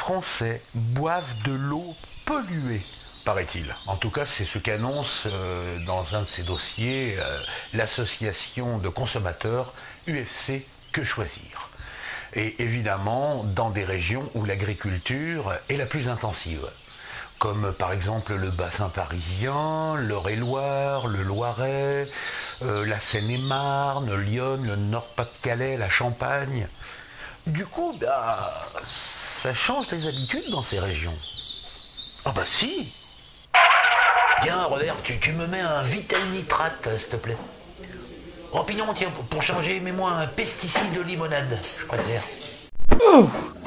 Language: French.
Français boivent de l'eau polluée, paraît-il. En tout cas, c'est ce qu'annonce dans un de ses dossiers l'association de consommateurs UFC Que Choisir. Et évidemment, dans des régions où l'agriculture est la plus intensive, comme par exemple le bassin parisien, l'Eure-et-Loir, le Loiret, la Seine-et-Marne, Lyon, le Nord-Pas-de-Calais, la Champagne. Du coup, ça change les habitudes dans ces régions. Ah bah si. Tiens, Robert, tu me mets un Vital Nitrate, s'il te plaît. Oh, Pignon, tiens, pour changer, mets-moi un pesticide de limonade, je préfère.